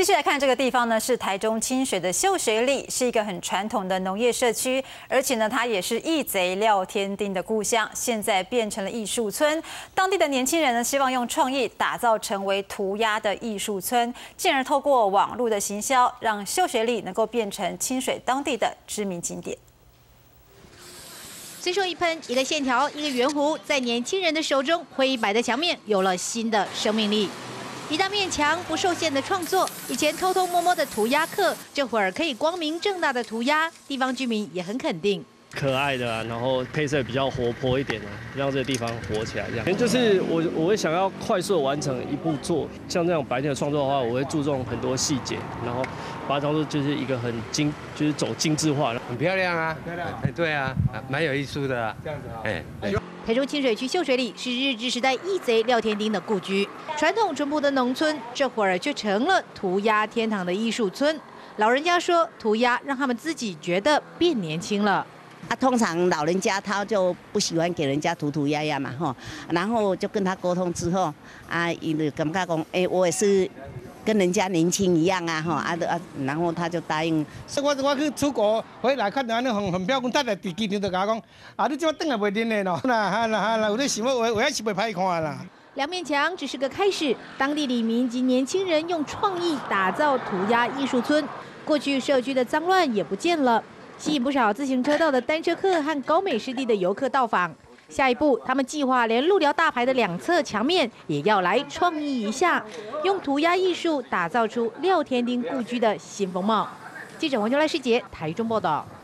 继续来看这个地方呢，是台中清水的秀水里，是一个很传统的农业社区，而且呢，它也是义贼廖天丁的故乡，现在变成了艺术村。当地的年轻人呢，希望用创意打造成为涂鸦的艺术村，进而透过网络的行销，让秀水里能够变成清水当地的知名景点。 随手一喷，一个线条，一个圆弧，在年轻人的手中，灰白的墙面有了新的生命力。一大面墙不受限的创作，以前偷偷摸摸的涂鸦客，这会儿可以光明正大的涂鸦，地方居民也很肯定。 可爱的啊，然后配色比较活泼一点的，让这个地方活起来。这样，就是我会想要快速的完成一部作，像这种白天的创作的话，我会注重很多细节，然后把它当做就是一个很就是走精致化的， 很漂亮啊，漂亮，哎，对啊，蛮有艺术的啊，这样子啊，哎。 台中清水区秀水里是日治时代义贼廖天丁的故居，传统淳朴的农村，这会儿就成了涂鸦天堂的艺术村。老人家说，涂鸦让他们自己觉得变年轻了。 通常老人家他就不喜欢给人家涂鸦呀嘛，哈，然后就跟他沟通之后，伊就感觉讲，我也是跟人家年轻一样啊，哈，然后他就答应。 我去出国回来看到那很漂亮，等下伫机场就甲我讲，你即摆转来袂认的咯，啦，有咧想要我也是袂歹看啦。 两面墙只是个开始，当地里民及年轻人用创意打造涂鸦艺术村，过去社区的脏乱也不见了。 吸引不少自行车道的单车客和高美湿地的游客到访。下一步，他们计划连路寮大排的两侧墙面也要来创意一下，用涂鸦艺术打造出廖天丁故居的新风貌。记者王秋来师姐台中报道。